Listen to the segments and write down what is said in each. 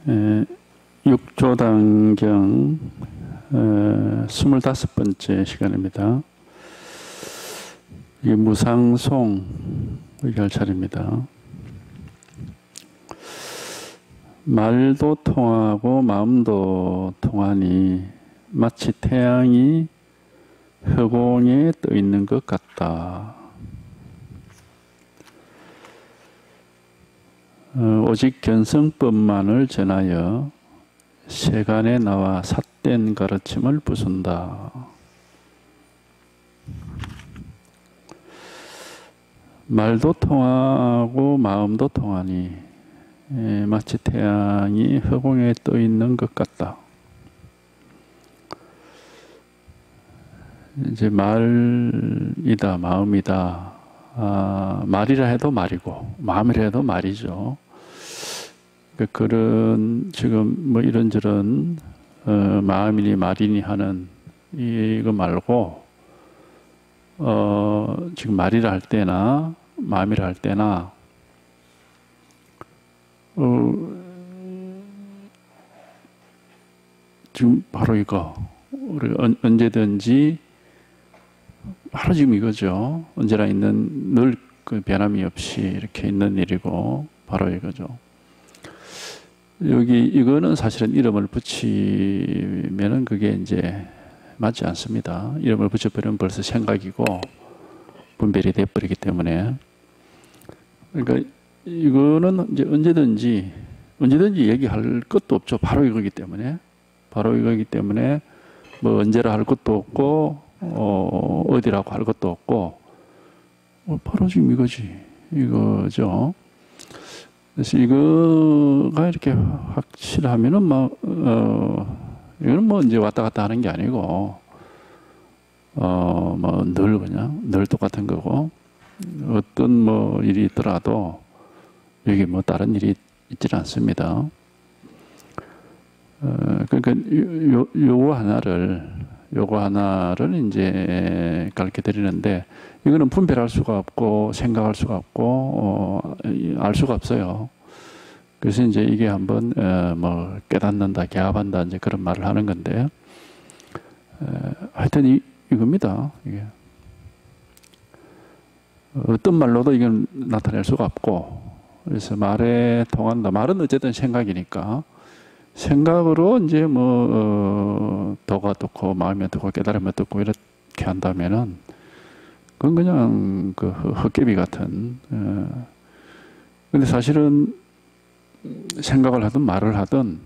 육조단경 25번째 시간입니다. 이 무상송 얘기할 차례입니다. 말도 통하고 마음도 통하니 마치 태양이 허공에 떠 있는 것 같다. 오직 견성법만을 전하여 세간에 나와 삿된 가르침을 부순다. 말도 통하고 마음도 통하니 마치 태양이 허공에 떠 있는 것 같다. 이제 말이다, 마음이다. 말이라 해도 말이고 마음이라 해도 말이죠. 그런 지금 뭐 이런저런 마음이니 말이니 하는 이거 말고 지금 말이라 할 때나 마음이라 할 때나 지금 바로 이거 우리 언제든지 바로 지금 이거죠. 언제나 있는 늘 그 변함이 없이 이렇게 있는 일이고 바로 이거죠. 여기 이거는 사실은 이름을 붙이면은 그게 이제 맞지 않습니다. 이름을 붙여버리면 벌써 생각이고 분별이 돼버리기 때문에. 그러니까 이거는 이제 언제든지 얘기할 것도 없죠. 바로 이거기 때문에. 뭐 언제라 할 것도 없고 어디라고 할 것도 없고 바로 지금 이거죠. 그래서 이거가 이렇게 확실하면은 이거는 뭐 이제 왔다 갔다 하는 게 아니고 뭐 늘 똑같은 거고 어떤 뭐 일이 있더라도 여기 뭐 다른 일이 있질 않습니다. 그러니까 요거 하나를 이제 가르쳐 드리는데 이거는 분별할 수가 없고 생각할 수가 없고 알 수가 없어요. 그래서 이제 이게 한번 뭐 깨닫는다, 개합한다 이제 그런 말을 하는 건데 하여튼 이겁니다. 이게 어떤 말로도 이건 나타낼 수가 없고 그래서 말에 통한다. 말은 어쨌든 생각이니까. 생각으로 이제 뭐 도가 어떻고 마음이 어떻고 깨달음이 어떻고 이렇게 한다면은 그건 그냥 그 헛개비 같은. 근데 사실은 생각을 하든 말을 하든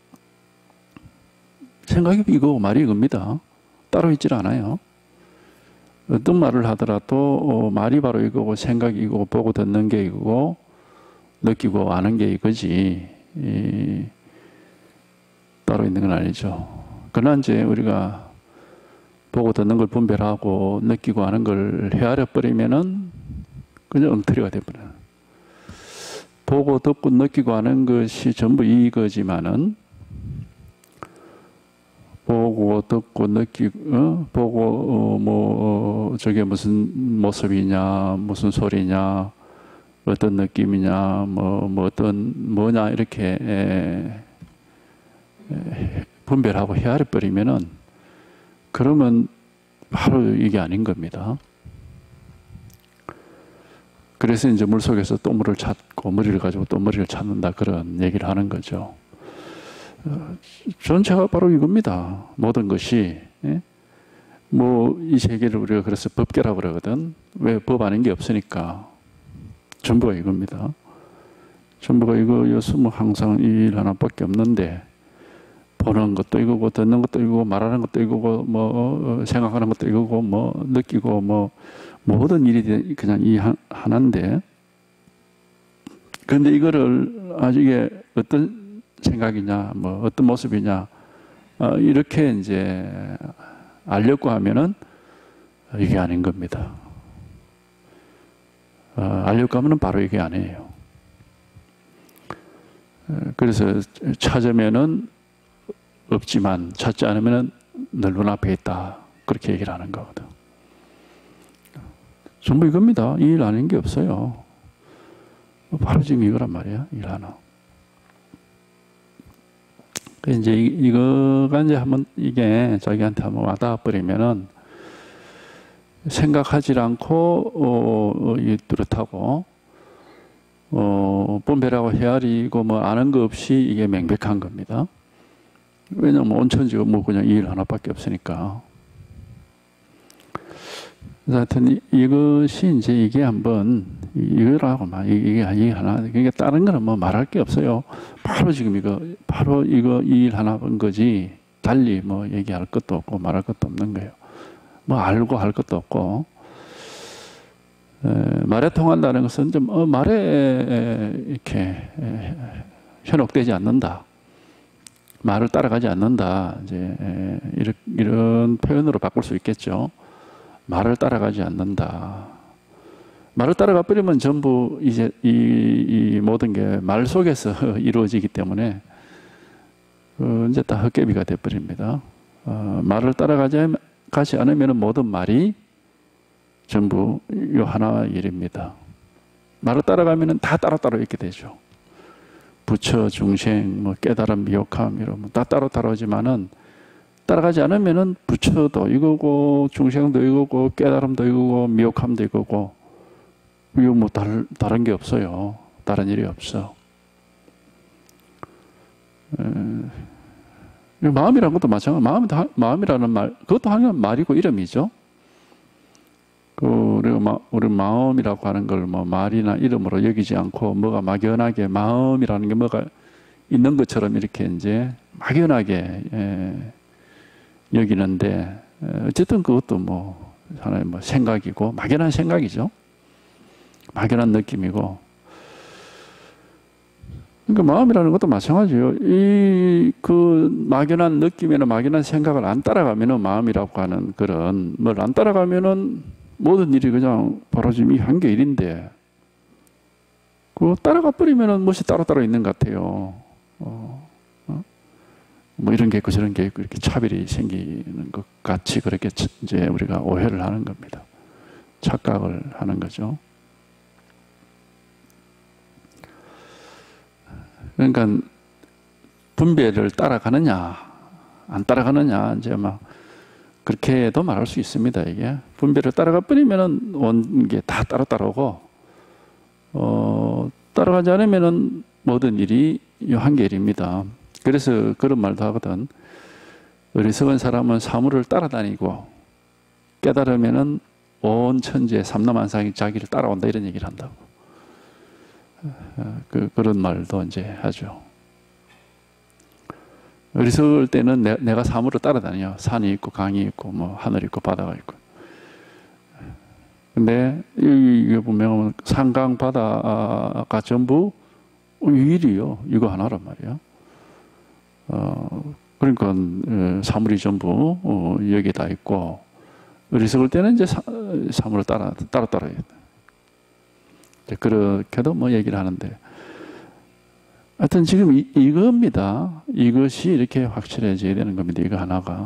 생각이 이거고 말이 이겁니다. 따로 있질 않아요. 어떤 말을 하더라도 말이 바로 이거고 생각이 이거고 보고 듣는 게 이거고 느끼고 아는 게 이거지. 따로 있는 건 아니죠. 그러나 이제 우리가 보고 듣는 걸 분별하고 느끼고 아는 걸 헤아려 버리면은 그냥 엉터리가 돼버려요. 보고 듣고 느끼고 아는 것이 전부 이거지만은 보고 듣고 느끼고 보고 뭐 저게 무슨 모습이냐 무슨 소리냐 어떤 느낌이냐 뭐 어떤 뭐냐 이렇게 분별하고 헤아려 버리면은 그러면 바로 이게 아닌 겁니다. 그래서 이제 물속에서 또 물을 찾고 머리를 가지고 또 머리를 찾는다 그런 얘기를 하는 거죠. 전체가 바로 이겁니다. 모든 것이 뭐 이 세계를 우리가 그래서 법계라고 그러거든. 왜 법 아닌 게 없으니까 전부가 이겁니다. 전부가 이거여서 뭐 항상 이 일 하나밖에 없는데 보는 것도 이거고 듣는 것도 이거고 말하는 것도 이거고 뭐 생각하는 것도 이거고 뭐 느끼고 뭐 모든 일이 그냥 이 하나인데 그런데 이거를 아주 이게 어떤 생각이냐 뭐 어떤 모습이냐 이렇게 이제 알려고 하면은 이게 아닌 겁니다. 알려고 하면은 바로 이게 아니에요. 그래서 찾으면은 없지만 찾지 않으면 늘 눈앞에 있다. 그렇게 얘기를 하는 거거든. 전부 이겁니다. 이 일 아닌 게 없어요. 바로 지금 이거란 말이야. 일 하나. 이제 이거가 이제 한번 이게 자기한테 한번 와닿아 버리면은 생각하지 않고 이 뚜렷하고 분별하고 헤아리고 뭐 아는 거 없이 이게 명백한 겁니다. 왜냐면 온천지가 뭐 그냥 이 일 하나밖에 없으니까. 하여튼 이것이 이제 이게 한번 이거라고 막 이게 하나 이게 다른 거는 뭐 말할 게 없어요. 바로 지금 바로 이거 이 일 하나 본 거지. 달리 뭐 얘기할 것도 없고 말할 것도 없는 거예요. 뭐 알고 할 것도 없고. 말에 통한다는 것은 좀 말에 이렇게 현혹되지 않는다. 말을 따라가지 않는다. 이제 이런 표현으로 바꿀 수 있겠죠. 말을 따라가지 않는다. 말을 따라가 버리면 전부 이제 이 모든 게 말 속에서 이루어지기 때문에 이제 다 헛개비가 돼 버립니다. 말을 따라가지 않으면 모든 말이 전부 이 하나 일입니다. 말을 따라가면 다 따로따로 있게 되죠. 부처, 중생, 뭐 깨달음, 미혹함 이러면 다 따로따로지만은 따라가지 않으면은 부처도 이거고 중생도 이거고 깨달음도 이거고 미혹함도 이거고 이거 뭐 다른 게 없어요. 다른 일이 없어. 마음이라는 것도 마찬가지. 마음이라는 말 그것도 하나의 말이고 이름이죠. 우리 마음이라고 하는 걸 뭐 말이나 이름으로 여기지 않고 뭐가 막연하게 마음이라는 게 뭐가 있는 것처럼 이렇게 이제 막연하게 여기는데 어쨌든 그것도 뭐 하나의 뭐 생각이고 막연한 생각이죠. 막연한 느낌이고. 그러니까 마음이라는 것도 마찬가지예요. 그 막연한 느낌이나 막연한 생각을 안 따라가면은 마음이라고 하는 그런 뭘 안 따라가면은 모든 일이 그냥 바로 지금 이 한 개 일인데 그거 따라가 버리면은 무엇이 따로따로 있는 것 같아요. 뭐 이런 게 있고 저런 게 있고 이렇게 차별이 생기는 것 같이 그렇게 이제 우리가 오해를 하는 겁니다. 착각을 하는 거죠. 그러니까 분별을 따라가느냐 안 따라가느냐 이제 막 그렇게도 말할 수 있습니다. 이게 분별을 따라가 버리면은 온 게 다 따로따로고 따라가지 않으면은 모든 일이 한계일입니다. 그래서 그런 말도 하거든. 어리석은 사람은 사물을 따라다니고 깨달으면은 온 천지의 삼라만상이 자기를 따라온다 이런 얘기를 한다고. 그런 말도 이제 하죠. 어리석을 때는 내가 사물을 따라다녀. 산이 있고 강이 있고 뭐 하늘이 있고 바다가 있고. 근데 이게 보면 산강 바다가 전부 일이요. 이거 하나란 말이야. 그러니까 사물이 전부 여기에 다 있고 어리석을 때는 이제 사물을 따라야 돼. 그렇게도 뭐 얘기를 하는데 하여튼 지금 이겁니다. 이것이 이렇게 확실해져야 되는 겁니다. 이거 하나가.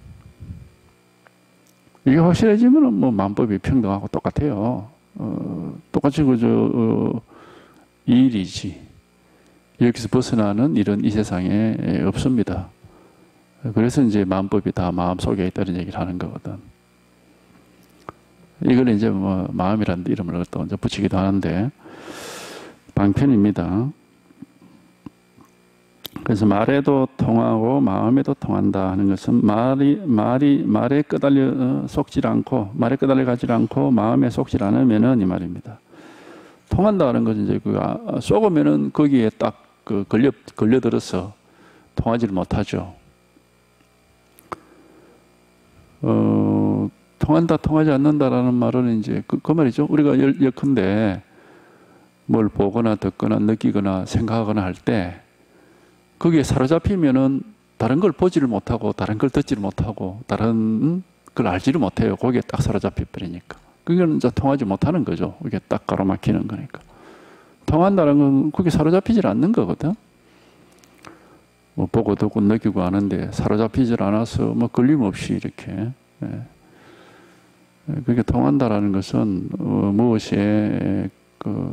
이게 확실해지면 뭐 만법이 평등하고 똑같아요. 똑같이 이 일이지. 여기서 벗어나는 일은 이 세상에 없습니다. 그래서 이제 만법이 다 마음 속에 있다는 얘기를 하는 거거든. 이걸 이제 뭐 마음이라는 이름을 또 이제 붙이기도 하는데 방편입니다. 그래서 말에도 통하고 마음에도 통한다 하는 것은 말에 끄달려 속질 않고 말에 끄달려 가지 않고 마음에 속질 않으면은 이 말입니다. 통한다 하는 것은 이제 쏘으면은 거기에 딱 걸려들어서 통하지를 못하죠. 통한다, 통하지 않는다라는 말은 이제 그 말이죠. 우리가 예컨대 뭘 보거나 듣거나 느끼거나 생각하거나 할 때 거기에 사로잡히면은 다른 걸 보지를 못하고 다른 걸 듣지를 못하고 다른 걸 알지를 못해요. 거기에 딱 사로잡혀 버리니까. 그건 이제 통하지 못하는 거죠. 이게 딱 가로막히는 거니까. 통한다는 건 거기에 사로잡히질 않는 거거든. 뭐 보고 듣고 느끼고 하는데 사로잡히질 않아서 뭐 걸림없이 이렇게. 그게 통한다라는 것은 무엇에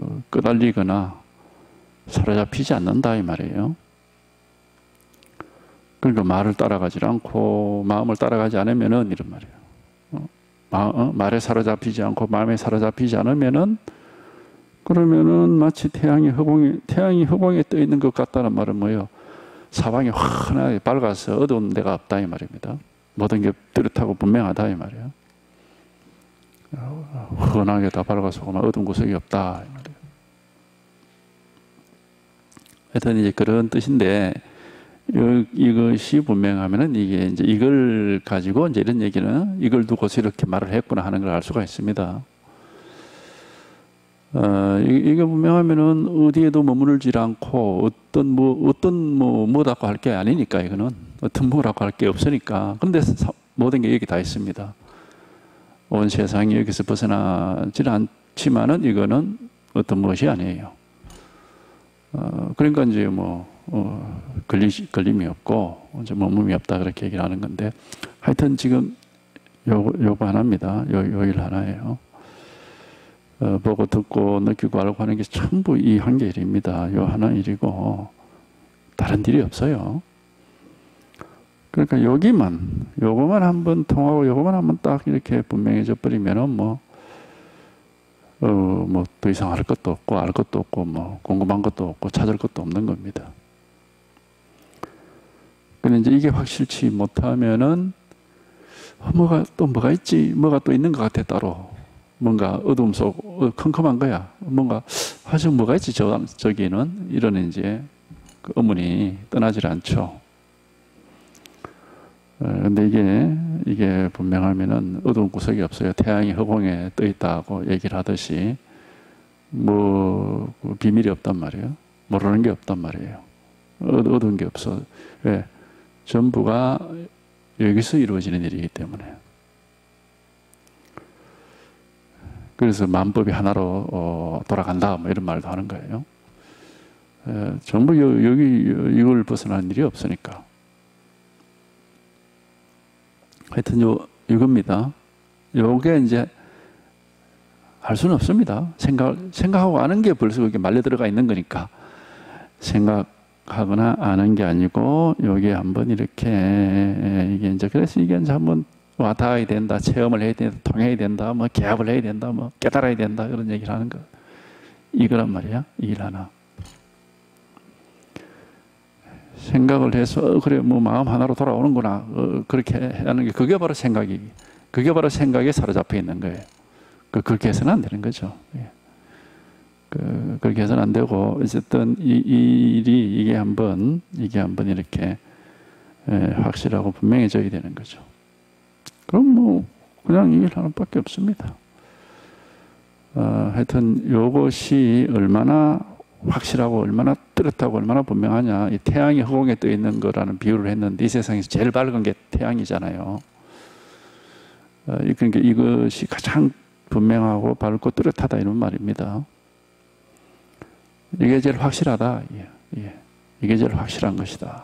끄달리거나 사로잡히지 않는다 이 말이에요. 그러니까 말을 따라가지 않고 마음을 따라가지 않으면은 이런 말이에요. 말에 사로잡히지 않고 마음에 사로잡히지 않으면은 그러면은 마치 태양이 허공에 떠 있는 것 같다는 말은 뭐예요? 사방이 환하게 밝아서 어두운 데가 없다 이 말입니다. 모든 게 뚜렷하고 분명하다 이 말이에요. 환하게 다 밝아서 어두운 구석이 없다 이 말이에요. 하여튼 이제 그런 뜻인데 이것이 분명하면은 이게 이제 이걸 가지고 이제 이런 얘기는 이걸 두고서 이렇게 말을 했구나 하는 걸 알 수가 있습니다. 이게 분명하면은 어디에도 머무르지 않고 뭐라고 할 게 아니니까 이거는 어떤 뭐라고 할 게 없으니까. 근데 모든 게 여기 다 있습니다. 온 세상이 여기서 벗어나지 않지만은 이거는 어떤 무엇이 아니에요. 그러니까 이제 걸림이 없고 이제 머물이 없다 그렇게 얘기를 하는 건데 하여튼 지금 요거 하나입니다. 요 일 하나예요. 보고 듣고 느끼고 알고 하는 게 전부 이 한 개 일입니다. 요 하나 일이고 다른 일이 없어요. 그러니까 요거만 한번 통하고 요거만 한번 딱 이렇게 분명해져 버리면은 더 이상 할 것도 없고 알 것도 없고 궁금한 것도 없고 찾을 것도 없는 겁니다. 근데 이제 이게 확실치 못하면은 뭐가 있지? 뭐가 또 있는 것 같아 따로. 뭔가 어둠 속 컴컴한 거야. 뭔가 화정 뭐가 있지 저기는 이런 이제 그 의문이 떠나질 않죠. 근데 이게 분명하면은 어두운 구석이 없어요. 태양이 허공에 떠 있다고 얘기를 하듯이 비밀이 없단 말이에요. 모르는 게 없단 말이에요. 어두운 게 없어. 왜? 전부가 여기서 이루어지는 일이기 때문에. 그래서 만법이 하나로 돌아간다 이런 말도 하는 거예요. 전부 이걸 벗어나는 일이 없으니까. 하여튼 이겁니다. 요게 이제 할 수는 없습니다. 생각하고 아는 게 벌써 그게 말려 들어가 있는 거니까. 생각하거나 아는 게 아니고 요게 한번 이렇게 이게 이제 그래서 이게 이제 한번 와닿아야 된다, 체험을 해야 된다, 통해야 된다, 개합을 해야 된다, 깨달아야 된다 그런 얘기를 하는 거. 이거란 말이야. 이 일 하나. 생각을 해서 그래 마음 하나로 돌아오는구나 그렇게 하는 게 그게 바로 생각에 사로잡혀 있는 거예요. 그렇게 해서는 안 되는 거죠. 그렇게 해서는 안 되고 어쨌든 이게 한번 이렇게 확실하고 분명해져야 되는 거죠. 그럼 그냥 이 일 하나밖에 없습니다. 하여튼 이것이 얼마나 확실하고 얼마나 뚜렷하고 얼마나 분명하냐. 이 태양이 허공에 떠 있는 거라는 비유를 했는데 이 세상에서 제일 밝은 게 태양이잖아요. 그러니까 이것이 가장 분명하고 밝고 뚜렷하다 이런 말입니다. 이게 제일 확실하다. 이게 제일 확실한 것이다.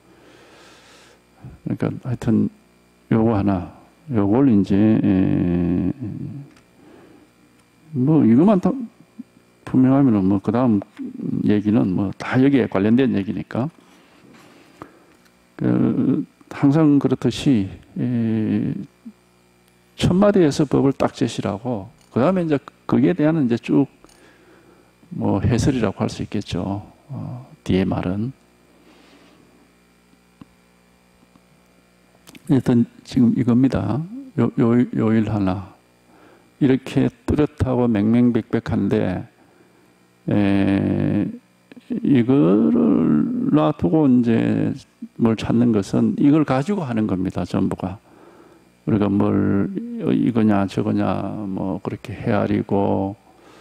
그러니까 하여튼 요거 하나, 요걸 이제 이것만 다 분명하면은 그 다음 얘기는 다 여기에 관련된 얘기니까. 항상 그렇듯이 첫 마디에서 법을 딱 제시하고 그 다음에 이제 거기에 대한 이제 쭉 해설이라고 할 수 있겠죠. 뒤에 말은. 일단 지금 이겁니다. 요 일 하나. 이렇게 뚜렷하고 맹맹백백한데 이거를 놔두고 이제 뭘 찾는 것은 이걸 가지고 하는 겁니다. 전부가. 우리가 이거냐 저거냐 그렇게 헤아리고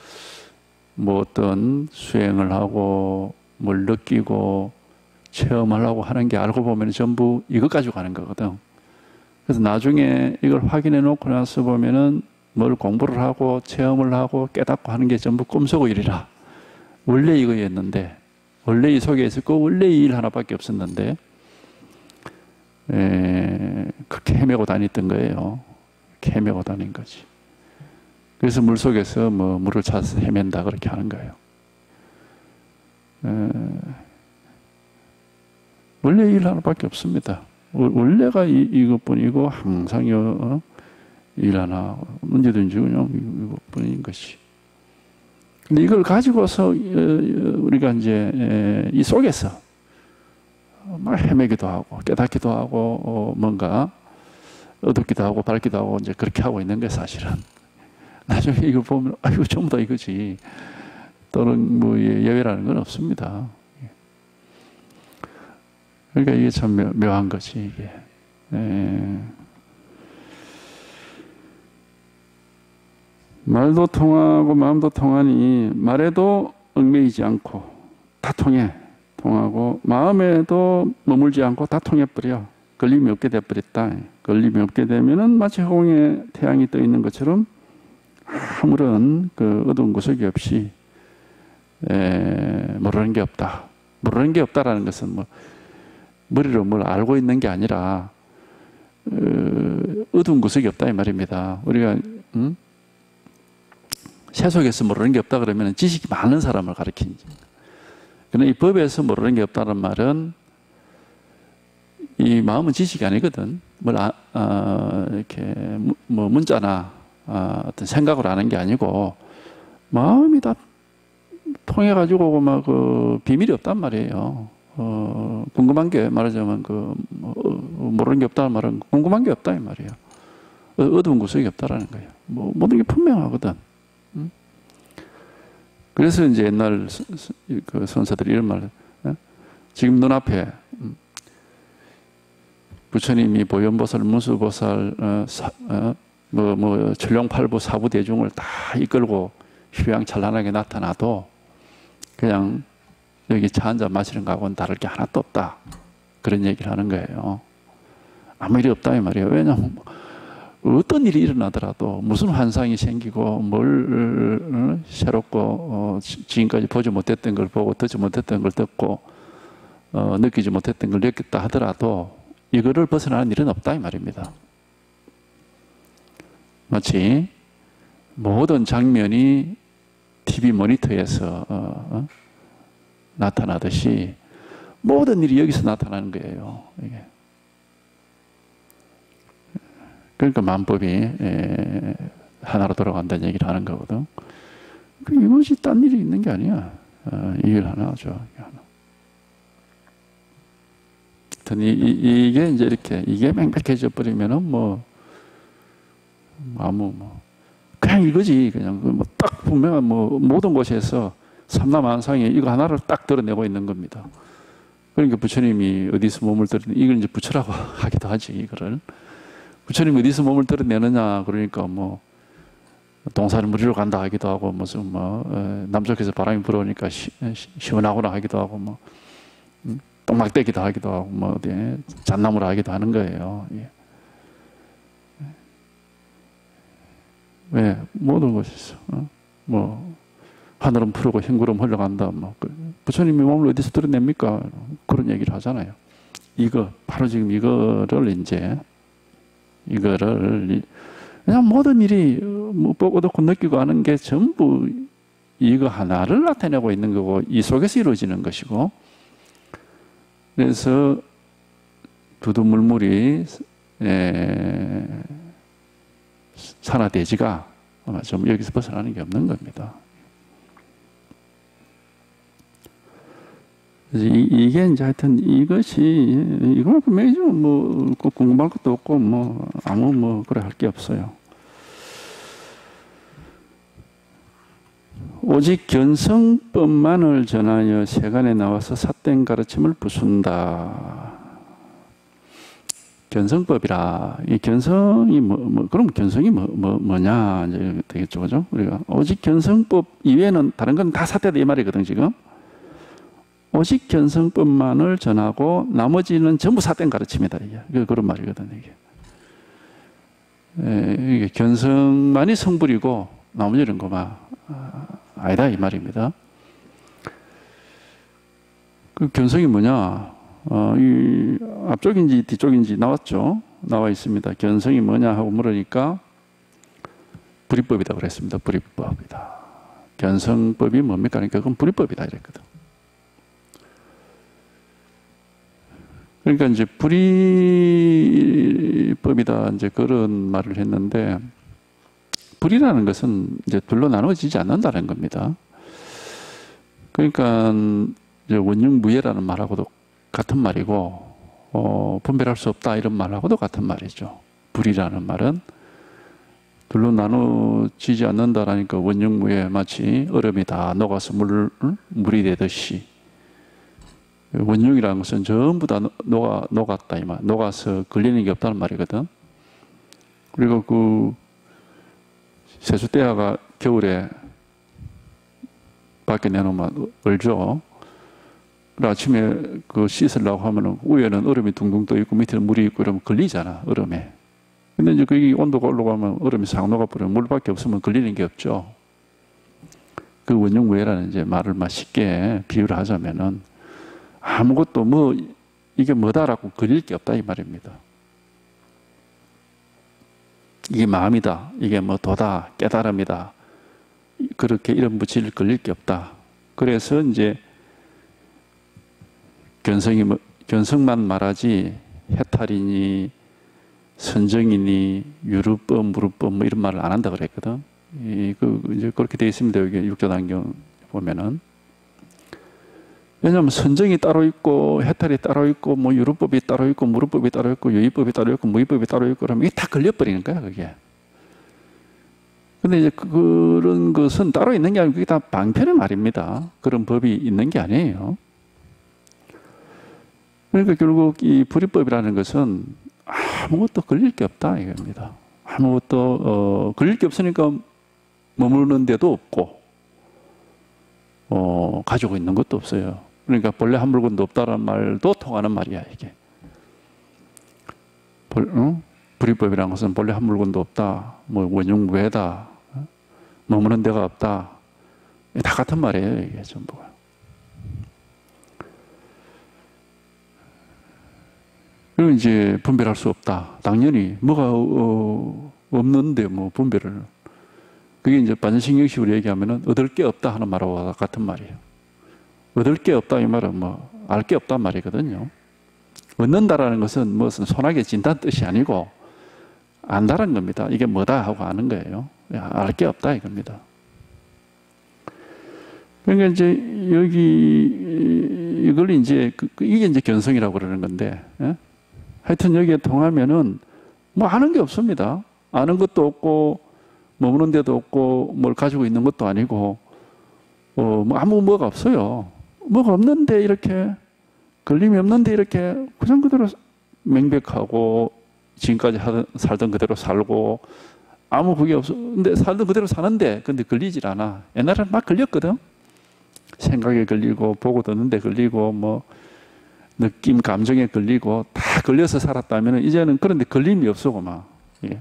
어떤 수행을 하고 뭘 느끼고 체험하려고 하는 게 알고 보면 전부 이것 가지고 하는 거거든. 그래서 나중에 이걸 확인해 놓고 나서 보면은 뭘 공부를 하고 체험을 하고 깨닫고 하는 게 전부 꿈속의 일이라. 원래 이거였는데 원래 이 속에 있었고 원래 이 일 하나밖에 없었는데 그렇게 헤매고 다녔던 거예요. 그렇게 헤매고 다닌 거지. 그래서 물속에서 물을 찾아서 헤맨다 그렇게 하는 거예요. 원래 일 하나밖에 없습니다. 원래가 이것뿐이고 항상 일 하나 언제든지 그냥 이것뿐인 것이. 근데 이걸 가지고서 우리가 이제 이 속에서 막 헤매기도 하고 깨닫기도 하고 뭔가 어둡기도 하고 밝기도 하고 이제 그렇게 하고 있는 게 사실은. 나중에 이거 보면 아이고 전부 다 이거지. 또는 뭐 예외라는 건 없습니다. 그러니까 이게 참 묘한 거지 이게. 말도 통하고 마음도 통하니 말에도 얽매이지 않고 다 통하고 마음에도 머물지 않고 다 통해버려. 걸림이 없게 돼버렸다. 걸림이 없게 되면은 마치 허공에 태양이 떠 있는 것처럼 아무런 그 어두운 구석이 없이 모르는 게 없다. 모르는 게 없다라는 것은 뭐 머리로 뭘 알고 있는 게 아니라 어두운 구석이 없다 이 말입니다. 우리가 세속에서 모르는 게 없다 그러면 지식이 많은 사람을 가리키는 거예요. 그러나 이 법에서 모르는 게 없다는 말은 이 마음은 지식이 아니거든. 뭘 이렇게 뭐 문자나 어떤 생각을 아는 게 아니고 마음이 다 통해 가지고 막 그 비밀이 없단 말이에요. 궁금한 게 말하자면 모르는 게 없다는 말은 궁금한 게 없다 이 말이에요. 어두운 구석이 없다라는 거예요. 뭐 모든 게 분명하거든. 그래서 이제 옛날 그 선사들이 이런 말을 지금 눈앞에 부처님이 보현보살, 문수보살, 천룡팔부 사부대중을 다 이끌고 휘황찬란하게 나타나도 그냥 여기 차 한잔 마시는 거하고는 다를 게 하나도 없다. 그런 얘기를 하는 거예요. 아무 일이 없다 이 말이에요. 왜냐하면 어떤 일이 일어나더라도 무슨 환상이 생기고 뭘 새롭고 지금까지 보지 못했던 걸 보고 듣지 못했던 걸 듣고 느끼지 못했던 걸 느꼈다 하더라도 이거를 벗어나는 일은 없다 이 말입니다. 마치 모든 장면이 TV 모니터에서 나타나듯이 모든 일이 여기서 나타나는 거예요. 이게. 그러니까 만법이 하나로 돌아간다는 얘기를 하는 거거든. 이것이 딴 일이 있는 게 아니야. 이 일 하나죠. 이게 이제 이렇게 이게 맹백해져 버리면은 그냥 이거지. 그냥 딱 분명한 모든 곳에서 삼라만상에 이거 하나를 딱 드러내고 있는 겁니다. 그러니까 부처님이 어디서 몸을 드러내 이걸 이제 부처라고 하기도 하지 이거를. 부처님이 어디서 몸을 드러내느냐 그러니까 동산을 무리로 간다 하기도 하고 무슨 남쪽에서 바람이 불어오니까 시원하구나 하기도 하고 똥막대기도 하기도 하고 어디 잣나무로 하기도 하는 거예요. 예. 왜 모든 것이 있어. 하늘은 푸르고 흰구름 흘러간다. 부처님이 몸을 어디서 드러냅니까? 그런 얘기를 하잖아요. 바로 지금 이거를 그냥 모든 일이 보고 듣고 느끼고 하는 게 전부 이거 하나를 나타내고 있는 거고 이 속에서 이루어지는 것이고 그래서 두두물물이 산화대지가 좀 여기서 벗어나는 게 없는 겁니다. 이게 이제 하여튼 이거만 분명히죠. 궁금할 것도 없고 아무 그래 할 게 없어요. 오직 견성법만을 전하여 세간에 나와서 삿된 가르침을 부순다. 견성법이라 이 견성이 그럼 견성이 뭐냐 이제 되겠죠, 그죠? 우리가 오직 견성법 이외에는 다른 건 다 삿대다 이 말이거든 지금. 오직 견성법만을 전하고 나머지는 전부 삿된 가르침이다 이게 그런 말이거든 이게 견성만이 성불이고 나머지는 아니다 이 말입니다. 그 견성이 뭐냐? 이 앞쪽인지 뒤쪽인지 나와 있습니다. 견성이 뭐냐 하고 물으니까 불이법이다 그랬습니다. 불이법이다. 견성법이 뭡니까? 그러니까 그건 불이법이다 이랬거든. 그러니까 이제 불이법이다 이제 그런 말을 했는데, 불이라는 것은 이제 둘로 나눠지지 않는다는 겁니다. 그러니까 이제 원흉무예라는 말하고도 같은 말이고, 분별할 수 없다 이런 말하고도 같은 말이죠. 불이라는 말은 둘로 나눠지지 않는다라니까 원흉무예, 마치 얼음이 다 녹아서 물이 되듯이 원흉이라는 것은 전부 다 녹았다 이 말, 녹아서 걸리는 게 없다는 말이거든. 그리고 그 세숫대야가 겨울에 밖에 내놓으면 얼죠. 아침에 그 씻으려고 하면은 위에는 얼음이 둥둥 떠 있고 밑에는 물이 있고 이러면 걸리잖아, 얼음에. 근데 이제 거기 온도가 올라가면 얼음이 싹 녹아버리면 물밖에 없으면 걸리는 게 없죠. 그 원흉무예라는 이제 말을 막 쉽게 비유를 하자면은 아무것도 뭐 이게 뭐다라고 걸릴 게 없다 이 말입니다. 이게 마음이다, 이게 뭐 도다, 깨달음이다, 그렇게 이름 붙일 걸릴 게 없다. 그래서 이제 견성만 말하지 해탈이니 선정이니 유루법, 무루법 뭐 이런 말을 안 한다 그랬거든. 이제 그렇게 되어 있습니다. 여기 육조단경 보면은. 왜냐하면 선정이 따로 있고 해탈이 따로 있고 뭐 유루법이 따로 있고 무루법이 따로 있고 유의법이 따로 있고 무의법이 따로 있고 그러면 이게 다 걸려버리는 거야 그게. 근데 이제 그런 것은 따로 있는 게 아니고 그게 다 방편의 말입니다. 그런 법이 있는 게 아니에요. 그러니까 결국 이 불이법이라는 것은 아무것도 걸릴 게 없다 이겁니다. 아무것도 걸릴 게 없으니까 머무르는 데도 없고 가지고 있는 것도 없어요. 그러니까 본래 한 물건도 없다라는 말도 통하는 말이야 이게. 불이법이라는 것은 본래 한 물건도 없다, 뭐 원흉무예다, 머무는 데가 없다, 다 같은 말이에요 이게 전부가. 그리고 이제 분별할 수 없다. 당연히 뭐가 없는데 뭐 분별을. 그게 이제 반신경식으로 얘기하면은 얻을 게 없다 하는 말하고 같은 말이에요. 얻을 게 없다 이 말은 뭐 알 게 없단 말이거든요. 얻는다라는 것은 무슨 손아귀에 진다는 뜻이 아니고 안다는 겁니다. 이게 뭐다 하고 아는 거예요. 알 게 없다 이겁니다. 그러니까 이제 여기 이걸 이제 이게 이제 견성이라고 그러는 건데, 예? 하여튼 여기에 통하면은 뭐 아는 게 없습니다. 아는 것도 없고 머무는 데도 없고 뭘 가지고 있는 것도 아니고 뭐 아무 뭐가 없어요. 뭐가 없는데 이렇게 걸림이 없는데 이렇게 그냥 그대로 명백하고 지금까지 살던 그대로 살고 아무 그게 없어. 근데 살던 그대로 사는데 근데 걸리질 않아. 옛날에는 막 걸렸거든. 생각에 걸리고 보고 듣는데 걸리고 뭐 느낌, 감정에 걸리고 다 걸려서 살았다면 이제는 그런데 걸림이 없어, 막. 예.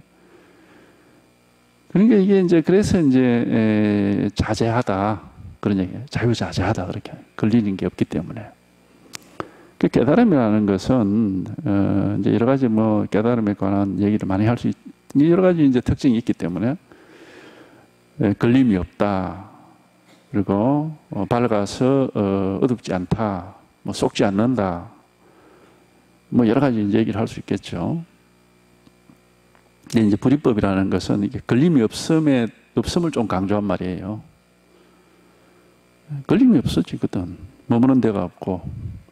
그러니까 이게 이제 그래서 이제 자제하다 그런 얘기예요. 자유자재하다 그렇게 걸리는 게 없기 때문에. 그 깨달음이라는 것은 이제 여러 가지 뭐 깨달음에 관한 얘기를 많이 할 수 여러 가지 이제 특징이 있기 때문에 걸림이 없다. 그리고 밝아서 어둡지 않다. 뭐 속지 않는다. 뭐 여러 가지 이제 얘기를 할 수 있겠죠. 근데 이제 불이법이라는 것은 이게 걸림이 없음을 좀 강조한 말이에요. 걸림이 없어지거든. 머무는 데가 없고.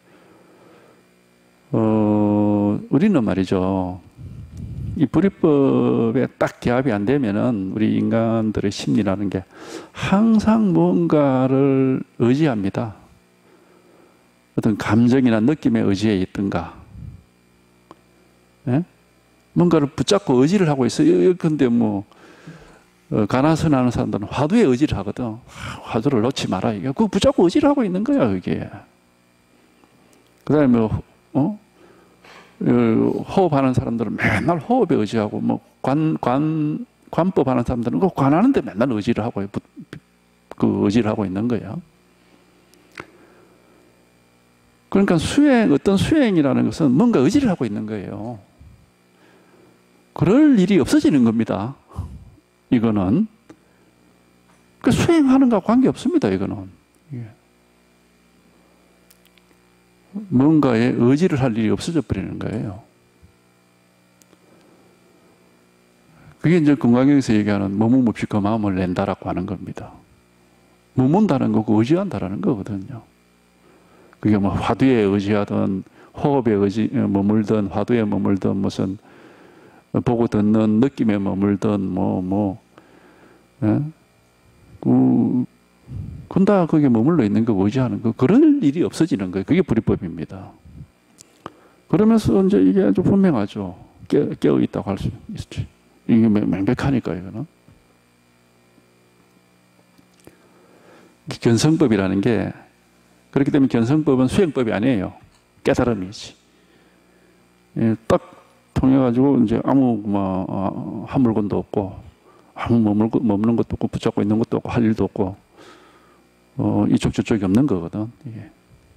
우리는 말이죠. 이 불이법에 딱 기합이 안 되면은 우리 인간들의 심리라는 게 항상 뭔가를 의지합니다. 어떤 감정이나 느낌에 의지해 있든가, 예? 뭔가를 붙잡고 의지를 하고 있어요. 근데 뭐 가나서 나는 사람들은 화두에 의지를 하거든. 화두를 놓지 마라. 이게 그거 붙잡고 의지를 하고 있는 거야, 그게. 그다음에 호흡하는 사람들은 맨날 호흡에 의지하고, 뭐 관법 하는 사람들은 그 관하는데 맨날 의지를 하고, 그 의지를 하고 있는 거예요. 그러니까 어떤 수행이라는 것은 뭔가 의지를 하고 있는 거예요. 그럴 일이 없어지는 겁니다. 이거는. 그 수행하는 것과 관계없습니다, 이거는. 뭔가에 의지를 할 일이 없어져 버리는 거예요. 그게 이제 건강에서 얘기하는 몸은 없이 그 마음을 낸다라고 하는 겁니다. 머문다는 거고 의지한다라는 거거든요. 그게 뭐 화두에 의지하든 호흡에 머물든 화두에 머물든 무슨 보고 듣는 느낌에 머물든 예? 그건 다 거기에 머물러 있는 거 의지하는 거 그런 일이 없어지는 거예요. 그게 불이법입니다. 그러면서 이제 이게 아주 분명하죠. 깨어 있다고 할 수 있지. 이게 명백하니까 이거는. 견성법이라는 게 그렇기 때문에 견성법은 수행법이 아니에요. 깨달음이지. 예, 딱 통해가지고 이제 아무 한 물건도 없고 아무 머무는 것도 없고 붙잡고 있는 것도 없고 할 일도 없고 이쪽 저쪽이 없는 거거든. 이게.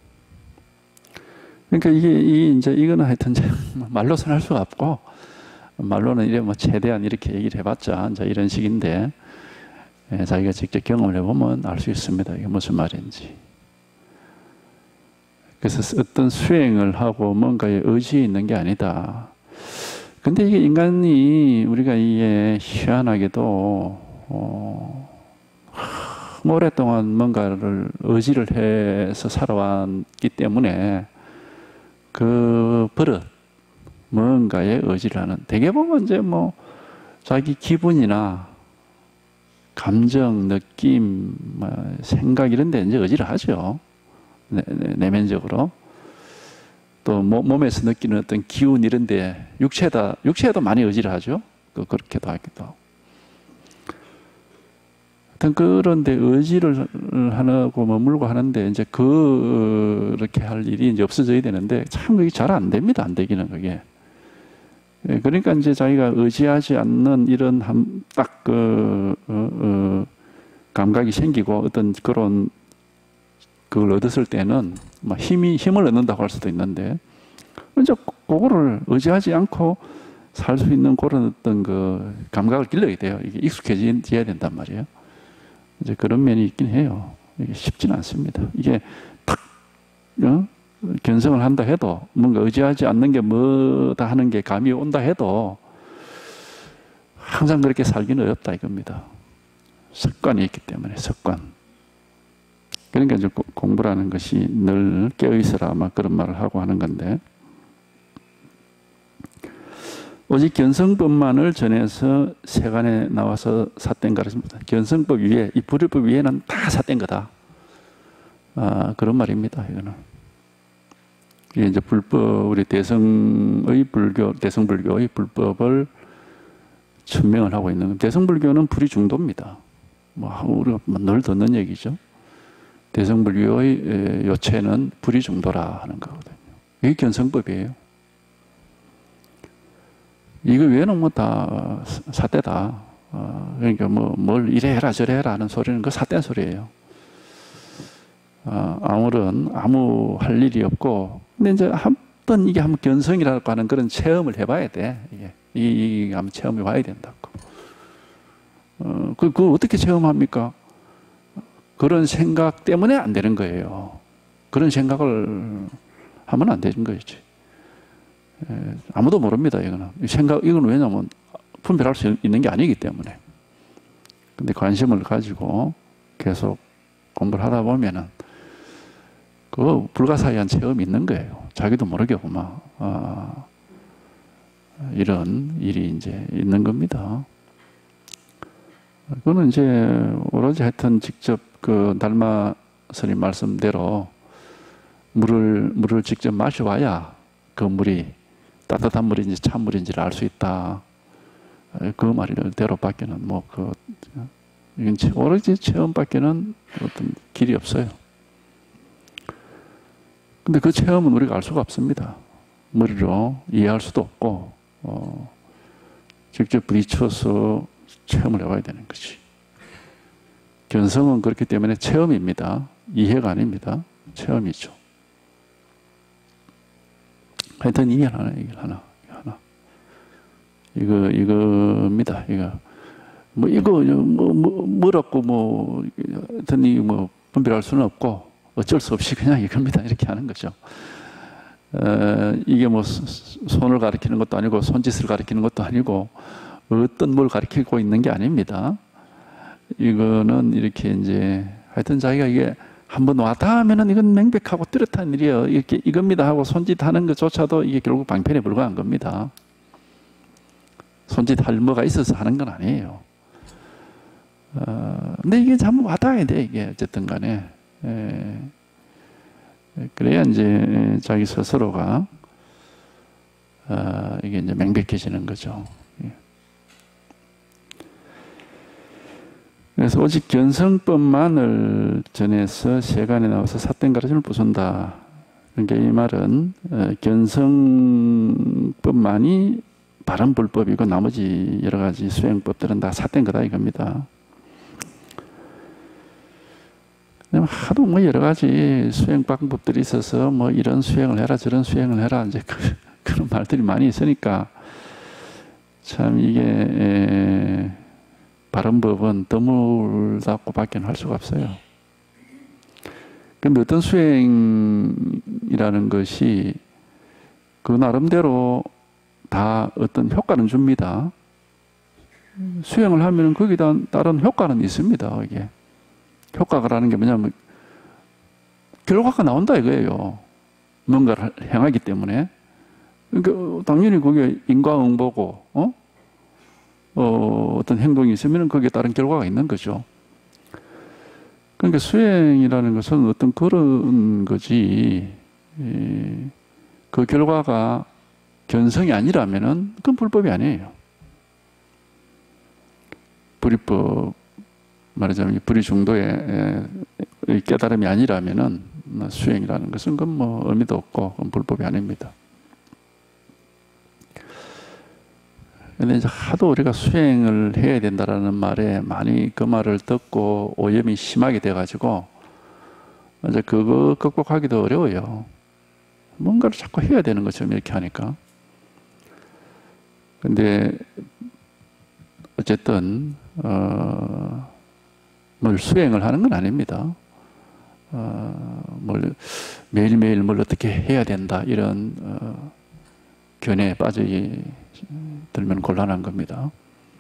그러니까 이거는 하여튼 말로서는 할 수가 없고 말로는 이래 뭐 최대한 이렇게 얘기를 해봤자 이제 이런 식인데 자기가 직접 경험을 해보면 알 수 있습니다. 이게 무슨 말인지. 그래서 어떤 수행을 하고 뭔가에 의지에 있는 게 아니다. 근데 이게 인간이 우리가 이게 희한하게도 오랫동안 뭔가를 의지를 해서 살아왔기 때문에 그 버릇 뭔가에 의지를 하는 대개 보면 이제 뭐 자기 기분이나 감정, 느낌, 생각 이런 데 이제 의지를 하죠. 내면적으로. 또 몸에서 느끼는 어떤 기운 이런 데 육체에도 많이 의지를 하죠. 그렇게도 하기도 하고. 하여튼 그런 데 의지를 하고 머물고 하는데 이제 그렇게 할 일이 이제 없어져야 되는데 참 그게 잘 안 됩니다. 안 되기는 그게. 그러니까 이제 자기가 의지하지 않는 이런 딱 감각이 생기고 어떤 그런 그걸 얻었을 때는 막 힘을 얻는다고 할 수도 있는데 이제 그거를 의지하지 않고 살 수 있는 그런 어떤 그 감각을 길러야 돼요. 이게 익숙해져야 된단 말이에요. 이제 그런 면이 있긴 해요. 이게 쉽지는 않습니다. 이게 탁 견성을 한다 해도 뭔가 의지하지 않는 게 뭐다 하는 게 감이 온다 해도 항상 그렇게 살기는 어렵다 이겁니다. 습관이 있기 때문에 습관. 그러니까 이제 공부라는 것이 늘 깨어있어라 막 그런 말을 하고 하는 건데 오직 견성법만을 전해서 세간에 나와서 삿된 가르칩니다. 견성법 위에 이 불의법 위에는 다 삿된 거다. 그런 말입니다. 이거는. 이게 이제 불법 우리 대성불교의 불법을 천명을 하고 있는 대성불교는 불의 중도입니다. 우리가 늘 듣는 얘기죠. 대성불교의 요체는 불의 중도라 하는 거거든요. 이게 견성법이에요. 이거 외에는 뭐 다 삿대다. 그러니까 뭘 이래 해라 저래 해라 하는 소리는 그 삿된 소리예요. 아무 할 일이 없고 근데 이제 이게 한번 견성이라고 하는 그런 체험을 해봐야 돼. 이게 한번 체험해 봐야 된다고. 그거 어떻게 체험합니까? 그런 생각 때문에 안 되는 거예요. 그런 생각을 하면 안 되는 거지. 아무도 모릅니다. 이거는 왜냐하면 분별할 수 있는 게 아니기 때문에. 근데 관심을 가지고 계속 공부를 하다 보면은 그 불가사의한 체험이 있는 거예요. 자기도 모르게 이런 일이 이제 있는 겁니다. 그거는 이제 오로지 하여튼 직접 그 달마 스님 말씀대로 물을 직접 마셔봐야 그 물이 따뜻한 물인지 찬물인지를 알 수 있다. 그 말대로밖에는 이건 오로지 체험밖에는 어떤 길이 없어요. 근데 그 체험은 우리가 알 수가 없습니다. 머리로 이해할 수도 없고 직접 부딪혀서 체험을 해봐야 되는 거지. 견성은 그렇기 때문에 체험입니다. 이해가 아닙니다. 체험이죠. 하여튼 이게 하나. 이겁니다. 뭐라고 하여튼 분별할 수는 없고 어쩔 수 없이 그냥 이겁니다. 이렇게 하는 거죠. 이게 뭐 손을 가리키는 것도 아니고 손짓을 가리키는 것도 아니고 어떤 뭘 가리키고 있는 게 아닙니다. 이거는 이렇게 이제 하여튼 자기가 이게 한번 왔다 하면은 이건 명백하고 뚜렷한 일이에요. 이렇게 이겁니다 하고 손짓하는 것조차도 이게 결국 방편에 불과한 겁니다. 손짓할 뭐가 있어서 하는 건 아니에요. 근데 이게 참 와닿아야 돼, 이게 어쨌든 간에. 그래야 이제 자기 스스로가 이게 이제 명백해지는 거죠. 그래서 오직 견성법만을 전해서 세간에 나와서 삿된 가르침을 부순다. 그러니까 이 말은 견성법만이 바른 불법이고 나머지 여러 가지 수행법들은 다 삿된 거다 이겁니다. 하도 뭐 여러 가지 수행 방법들이 있어서 뭐 이런 수행을 해라 저런 수행을 해라 이제 그런 말들이 많이 있으니까 참 이게 바른 법은 드물다고 밖에는 할 수가 없어요. 그런데 어떤 수행이라는 것이 그 나름대로 다 어떤 효과는 줍니다. 수행을 하면 거기에 따른 효과는 있습니다. 이게 효과라는 게 뭐냐면 결과가 나온다 이거예요. 뭔가를 행하기 때문에. 그러니까 당연히 그게 인과응보고 어떤 행동이 있으면 거기에 따른 결과가 있는 거죠. 그러니까 수행이라는 것은 어떤 그런 거지 그 결과가 견성이 아니라면은 그건 불법이 아니에요. 불이법 말하자면 불의 중도의 깨달음이 아니라면은 수행이라는 것은 그건 뭐 의미도 없고 그건 불법이 아닙니다. 근데 이제 하도 우리가 수행을 해야 된다라는 말에 많이 그 말을 듣고 오염이 심하게 돼가지고 이제 그거 극복하기도 어려워요. 뭔가를 자꾸 해야 되는 것처럼 이렇게 하니까. 근데 어쨌든 뭘 수행을 하는 건 아닙니다. 뭘 매일매일 뭘 어떻게 해야 된다 이런 견해에 빠져들면 곤란한 겁니다.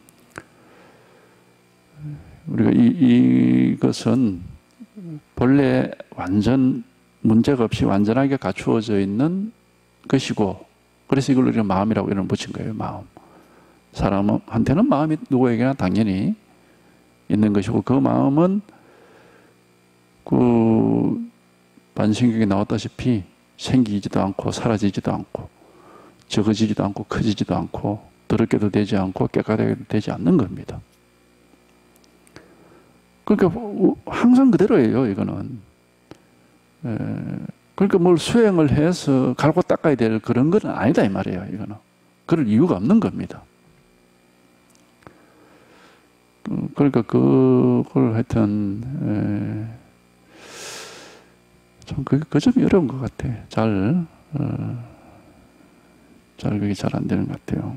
우리가 이것은 본래 완전 문제가 없이 완전하게 갖추어져 있는 것이고 그래서 이걸 우리가 마음이라고 이름 붙인 거예요. 마음. 사람한테는 마음이 누구에게나 당연히 있는 것이고 그 마음은 그 반신경에 나왔다시피 생기지도 않고 사라지지도 않고 적어지지도 않고 커지지도 않고 더럽게도 되지 않고 깨끗하게도 되지 않는 겁니다. 그러니까 항상 그대로예요. 이거는. 그러니까 뭘 수행을 해서 갈고 닦아야 될 그런 건 아니다 이 말이에요. 이거는. 그럴 이유가 없는 겁니다. 그러니까 그걸 하여튼 참 그 점이 어려운 것 같아. 그게 잘 안 되는 것 같아요.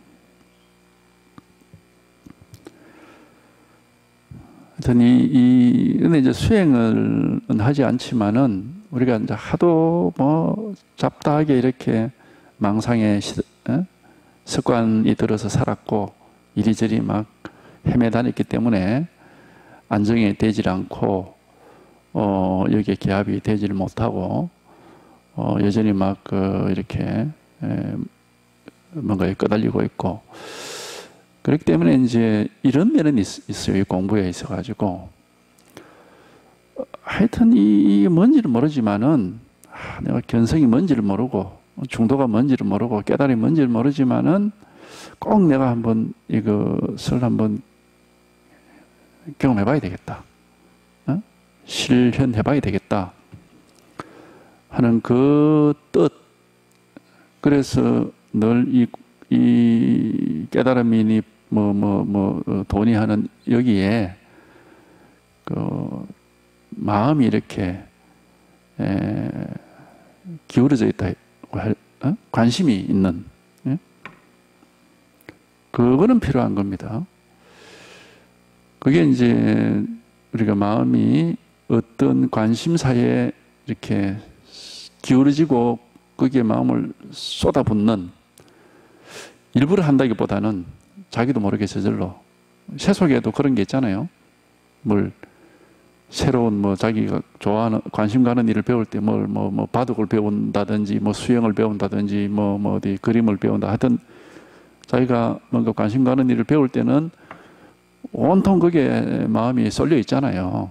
하여튼 근데 이제 수행을 하지 않지만은 우리가 이제 하도 뭐 잡다하게 이렇게 망상의 습관이 들어서 살았고 이리저리 막 헤매다녔기 때문에 안정이 되질 않고 여기에 기합이 되지를 못하고 여전히 막 이렇게 뭔가에 끄달리고 있고 그렇기 때문에 이제 이런 면은 있어요. 이 공부에 있어가지고 하여튼 이게 뭔지를 모르지만은 내가 견성이 뭔지를 모르고 중도가 뭔지를 모르고 깨달음이 뭔지를 모르지만은 꼭 내가 한번 이것을 한번 경험해봐야 되겠다. 실현해봐야 되겠다 하는 그 뜻. 그래서 늘 이 깨달음이니 돈이 하는 여기에 그 마음이 이렇게 기울어져 있다, 관심이 있는 그거는 필요한 겁니다. 그게 이제 우리가 마음이 어떤 관심사에 이렇게 기울어지고 거기에 마음을 쏟아붓는, 일부러 한다기보다는 자기도 모르게 저절로, 세속에도 그런 게 있잖아요. 뭘 새로운 자기가 좋아하는 관심 가는 일을 배울 때 바둑을 배운다든지 수영을 배운다든지 어디 그림을 배운다 하여튼 자기가 뭔가 관심 가는 일을 배울 때는 온통 거기에 마음이 쏠려 있잖아요.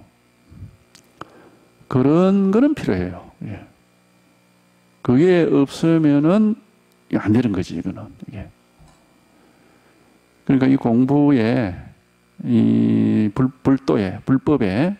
그런 거는 필요해요. 예. 그게 없으면은 안 되는 거지, 이거는. 이게. 그러니까 이 공부에, 이 불도에, 불법에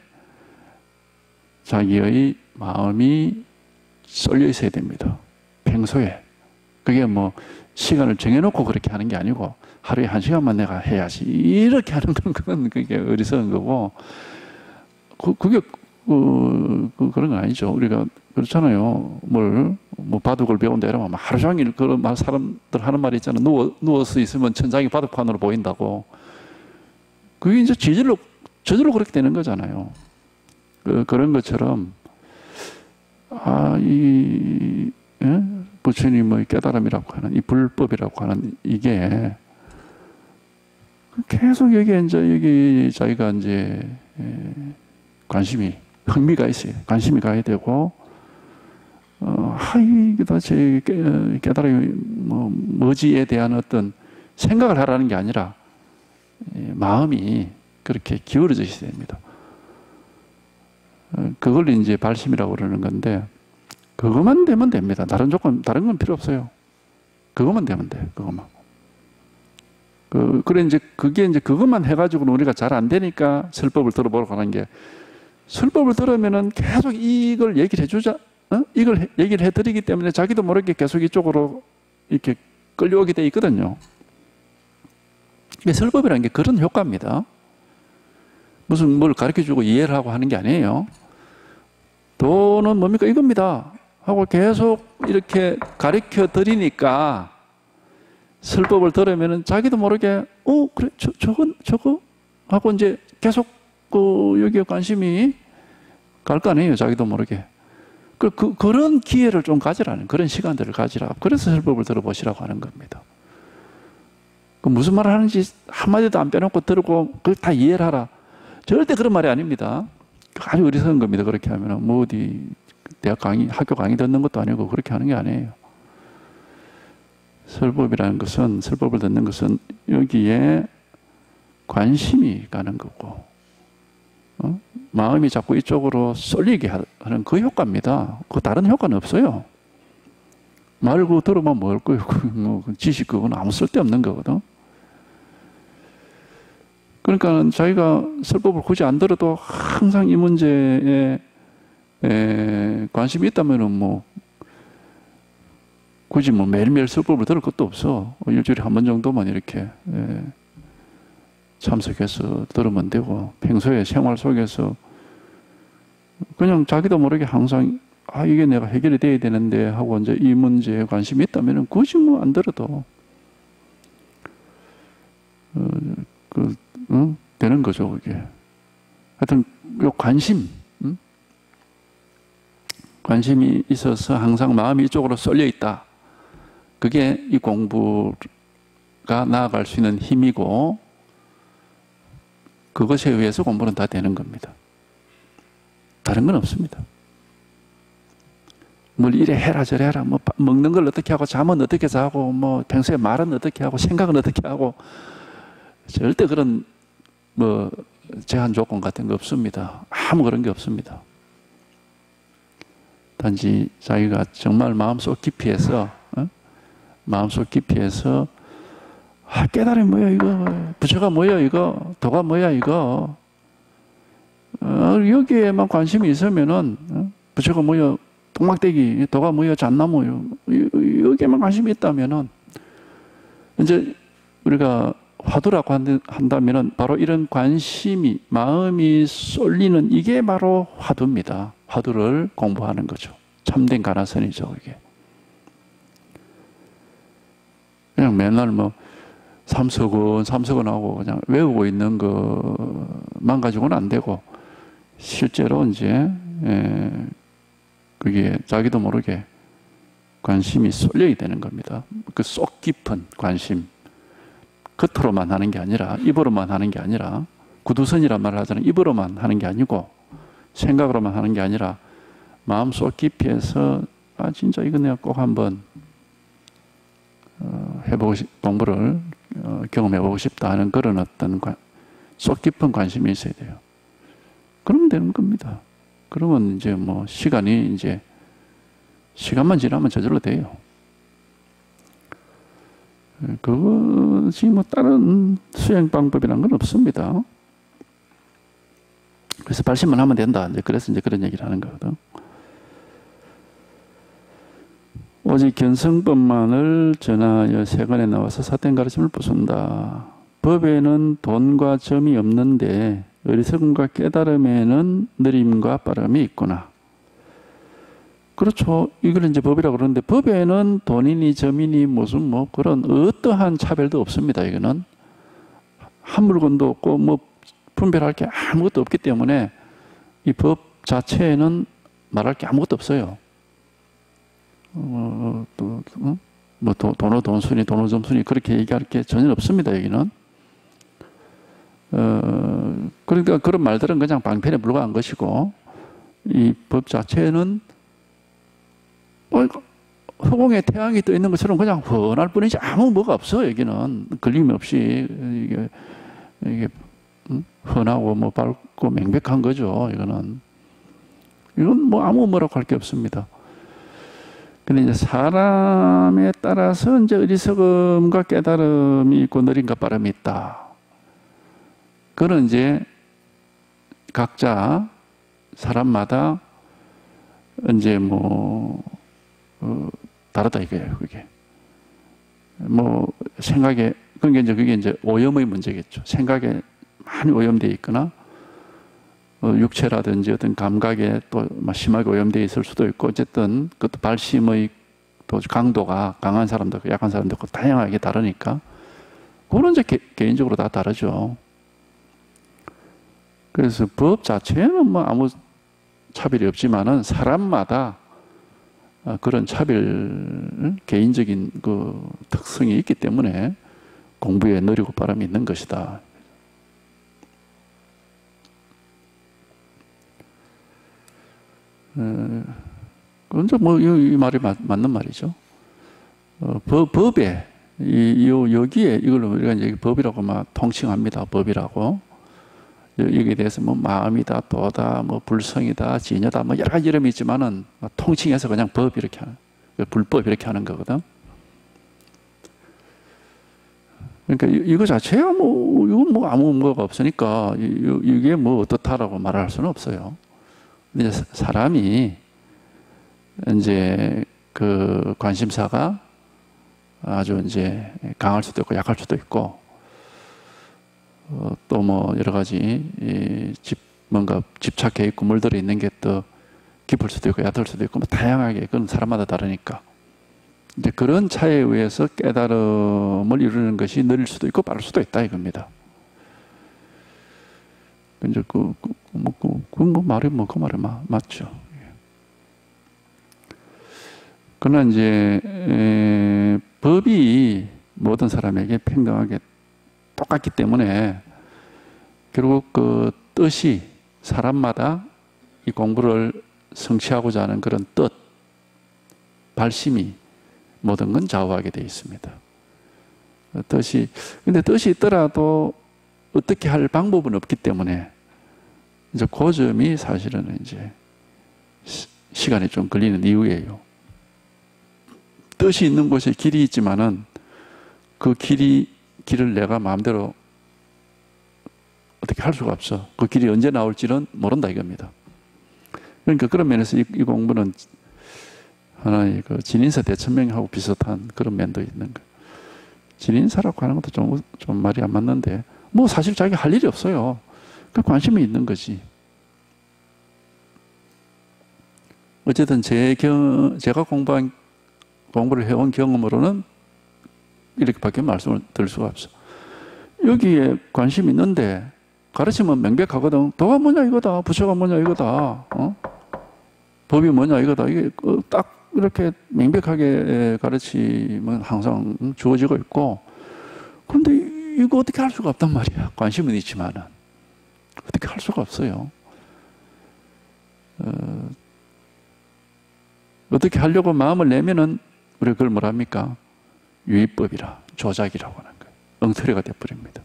자기의 마음이 쏠려 있어야 됩니다. 평소에. 그게 시간을 정해놓고 그렇게 하는 게 아니고 하루에 1시간만 내가 해야지. 이렇게 하는 건 그건 그게 어리석은 거고, 그게 그런 건 아니죠. 우리가 그렇잖아요. 바둑을 배운다 이러면 하루 종일 그런 사람들 하는 말이 있잖아요. 누워서 있으면 천장이 바둑판으로 보인다고. 그게 이제 저절로 그렇게 되는 거잖아요. 그런 것처럼, 부처님의 깨달음이라고 하는, 이 불법이라고 하는 이게 계속 여기 자기가 흥미가 있어요. 관심이 가야 되고, 이게 도대체 깨달음이 뭐지에 대한 어떤 생각을 하라는 게 아니라, 마음이 그렇게 기울어져 있어야 됩니다. 그걸 이제 발심이라고 그러는 건데, 그것만 되면 됩니다. 다른 건 필요 없어요. 그것만 되면 돼요. 그것만. 그것만 해가지고는 우리가 잘 안 되니까 설법을 들어보러 가는 게, 설법을 들으면은 계속 이걸 얘기를 해주자, 이걸 얘기를 해드리기 때문에 자기도 모르게 계속 이쪽으로 이렇게 끌려오게 돼 있거든요. 설법이라는 게 그런 효과입니다. 무슨 뭘 가르쳐주고 이해를 하고 하는 게 아니에요. 도는 뭡니까? 이겁니다. 하고 계속 이렇게 가르쳐 드리니까 설법을 들으면은 자기도 모르게, 그래, 저거? 하고 이제 계속 여기에 관심이 갈 거 아니에요. 자기도 모르게. 그런 기회를 좀 가지라는, 그런 시간들을 가지라. 그래서 설법을 들어보시라고 하는 겁니다. 무슨 말을 하는지 한마디도 안 빼놓고 들고, 그걸 다 이해를 하라. 절대 그런 말이 아닙니다. 아주 어리석은 겁니다. 그렇게 하면은, 어디, 학교 강의 듣는 것도 아니고, 그렇게 하는 게 아니에요. 설법이라는 것은, 설법을 듣는 것은 여기에 관심이 가는 거고, 마음이 자꾸 이쪽으로 쏠리게 하는 그 효과입니다. 그 다른 효과는 없어요. 말고 들으면 뭘 거예요. 지식 그건 아무 쓸데없는 거거든. 그러니까 자기가 설법을 굳이 안 들어도 항상 이 문제에 관심이 있다면은 굳이 매일매일 설법을 들을 것도 없어. 일주일에 한 번 정도만 이렇게 참석해서 들으면 되고, 평소에 생활 속에서 그냥 자기도 모르게 항상 이게 내가 해결이 돼야 되는데 하고 이제 이 문제에 관심이 있다면 굳이 안 들어도 되는 거죠, 그게. 하여튼 요 관심이 있어서 항상 마음이 이쪽으로 쏠려 있다. 그게 이 공부가 나아갈 수 있는 힘이고, 그것에 의해서 공부는 다 되는 겁니다. 다른 건 없습니다. 뭘 이래 해라 저래 해라, 먹는 걸 어떻게 하고, 잠은 어떻게 자고, 평소에 말은 어떻게 하고, 생각은 어떻게 하고, 절대 그런 제한 조건 같은 거 없습니다. 아무 그런 게 없습니다. 단지 자기가 정말 마음속 깊이에서 깨달음이 뭐야 이거, 부처가 뭐야 이거, 도가 뭐야 이거, 여기에만 관심이 있으면은 부처가 뭐야 똥막대기, 도가 뭐야 잣나무요, 여기에만 관심이 있다면은 이제 우리가 화두라고 한다면은 바로 이런 관심이, 마음이 쏠리는 이게 바로 화두입니다. 화두를 공부하는 거죠. 참된 가나선이죠, 이게. 그냥 맨날 삼석은 하고 그냥 외우고 있는 것만 가지고는 안 되고, 실제로 이제, 그게 자기도 모르게 관심이 쏠려야 되는 겁니다. 그 속 깊은 관심. 겉으로만 하는 게 아니라, 입으로만 하는 게 아니라, 구두선이란 말을 하잖아요. 입으로만 하는 게 아니고, 생각으로만 하는 게 아니라, 마음 속 깊이에서, 아, 진짜 이거 내가 꼭 한번, 공부를, 경험해보고 싶다 하는 그런 어떤 속 깊은 관심이 있어야 돼요. 그러면 되는 겁니다. 그러면 이제 뭐, 시간만 지나면 저절로 돼요. 그것이 뭐 다른 수행 방법이란 건 없습니다. 그래서 발심만 하면 된다. 그래서 그런 얘기를 하는 거거든. 오직 견성법만을 전하여 세간에 나와서 사된 가르침을 부순다. 법에는 돈과 점이 없는데 어리석음과 깨달음에는 느림과 빠름이 있구나. 그렇죠. 이걸 이제 법이라고 그러는데, 법에는 돈이니 점이니 무슨 뭐 그런 어떠한 차별도 없습니다. 이거는 한 물건도 없고 뭐 분별할 게 아무것도 없기 때문에 이 법 자체에는 말할 게 아무것도 없어요. 돈어 돈순이 돈어 점순이 그렇게 얘기할 게 전혀 없습니다. 여기는. 그러니까 그런 말들은 그냥 방편에 불과한 것이고, 이 법 자체는 허공에 태양이 떠 있는 것처럼 그냥 훤할 뿐이지 아무 뭐가 없어. 여기는 걸림이 없이 이게 훤하고 뭐 밝고 명백한 거죠. 이건 뭐 아무 뭐라고 할 게 없습니다. 근데 이제 사람에 따라서 이제 어리석음과 깨달음이 있고 느림과 빠름이 있다. 그건 이제 각자 사람마다 이제 뭐 다르다 이거예요. 그게 뭐 생각에 그게 이제 오염의 문제겠죠. 생각에 많이 오염되어 있거나 육체라든지 어떤 감각에 또 심하게 오염되어 있을 수도 있고, 어쨌든 그것도 발심의 또 강도가 강한 사람도 있고 약한 사람도 있고 다양하게 다르니까 그거는 이제 개인적으로 다 다르죠. 그래서 법 자체는 뭐 아무 차별이 없지만은 사람마다 그런 차별, 개인적인 그 특성이 있기 때문에 공부에 느리고 빠름이 있는 것이다. 그건 뭐 이 말이 맞는 말이죠. 법에 여기에 이걸로 우리가 이제 법이라고 막 통칭합니다. 법이라고. 여기에 대해서 뭐 마음이다, 도다, 뭐 불성이다, 진여다, 뭐 여러 가지 이름이 있지만은 통칭해서 그냥 법 이렇게 하는, 불법 이렇게 하는 거거든. 그러니까 이거 자체야 뭐 이건 뭐 아무 뭐가 없으니까 이게 뭐 어떻다라고 말할 수는 없어요. 근데 사람이 이제 그 관심사가 아주 이제 강할 수도 있고 약할 수도 있고, 또 뭐 여러 가지 뭔가 집착해 있고 물들어 있는 게 또 깊을 수도 있고 얕을 수도 있고 뭐 다양하게, 그건 사람마다 다르니까 이제 그런 차이에 의해서 깨달음을 이루는 것이 느릴 수도 있고 빠를 수도 있다 이겁니다. 이제 그 말이 그 말이 맞죠. 그러나 이제 법이 모든 사람에게 평등하게 똑같기 때문에 결국 그 뜻이 사람마다 이 공부를 성취하고자 하는 그런 뜻, 발심이 모든 건 좌우하게 되어 있습니다. 근데 뜻이 있더라도 어떻게 할 방법은 없기 때문에 이제 그 점이 사실은 이제 시간이 좀 걸리는 이유예요. 뜻이 있는 곳에 길이 있지만은 그 길을 내가 마음대로 어떻게 할 수가 없어. 그 길이 언제 나올지는 모른다 이겁니다. 그러니까 그런 면에서 이 공부는 하나의 그 진인사 대천명하고 비슷한 그런 면도 있는 거예요. 진인사라고 하는 것도 좀 말이 안 맞는데, 뭐 사실 자기 할 일이 없어요. 그 관심이 있는 거지. 어쨌든 제가 공부를 해온 경험으로는 이렇게밖에 말씀을 드릴 수가 없어. 여기에 관심이 있는데 가르치면 명백하거든. 도가 뭐냐 이거다, 부처가 뭐냐 이거다, 법이 뭐냐 이거다. 이게 딱 이렇게 명백하게 가르침은 항상 주어지고 있고, 그런데 이거 어떻게 할 수가 없단 말이야. 관심은 있지만은 어떻게 할 수가 없어요. 어떻게 하려고 마음을 내면은 우리가 그걸 뭐랍니까? 유의법이라, 조작이라고 하는 거예요. 엉터리가 돼버립니다.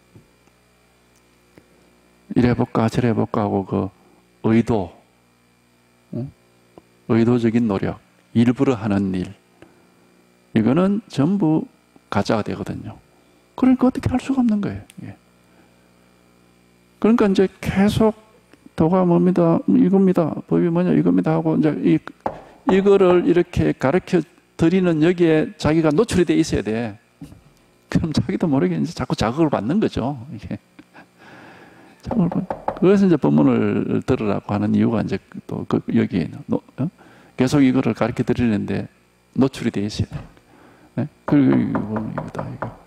이래 해볼까 저래 해볼까 하고 그 의도, 의도적인 노력, 일부러 하는 일, 이거는 전부 가짜가 되거든요. 그러니까 어떻게 할 수가 없는 거예요. 그러니까 이제 계속 도가 뭡니다, 이겁니다, 법이 뭐냐 이겁니다 하고 이제 이거를 이렇게 가르쳐 드리는 여기에 자기가 노출이 돼 있어야 돼. 그럼 자기도 모르게 이제 자꾸 자극을 받는 거죠. 이게. 그래서 이제 법문을 들으라고 하는 이유가 이제 또 여기에 계속 이거를 가르쳐 드리는데 노출이 돼 있어야 돼. 네? 그리고 이거다, 이거.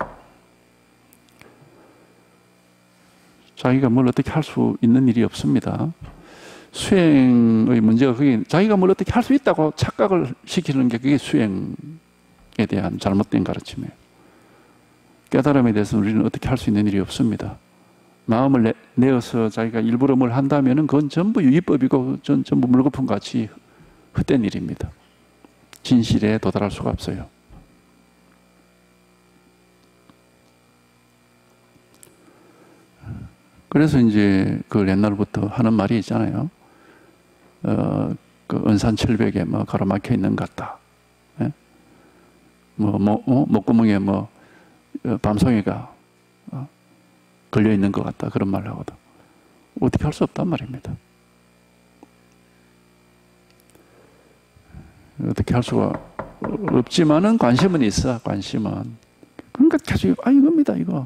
자기가 뭘 어떻게 할 수 있는 일이 없습니다. 수행의 문제가 그게 자기가 뭘 어떻게 할 수 있다고 착각을 시키는 게 그게 수행에 대한 잘못된 가르침이에요. 깨달음에 대해서는 우리는 어떻게 할 수 있는 일이 없습니다. 마음을 내어서 자기가 일부러 뭘 한다면은 그건 전부 유의법이고 전부 물거품 같이 헛된 일입니다. 진실에 도달할 수가 없어요. 그래서 이제 그 옛날부터 하는 말이 있잖아요. 그 은산철벽에 뭐 가로막혀 있는 것 같다. 예? 목구멍에 밤송이가 걸려 있는 것 같다. 그런 말을 하거든. 어떻게 할 수 없단 말입니다. 어떻게 할 수가 없지만은 관심은 있어. 관심은. 그러니까 계속 이겁니다. 이거.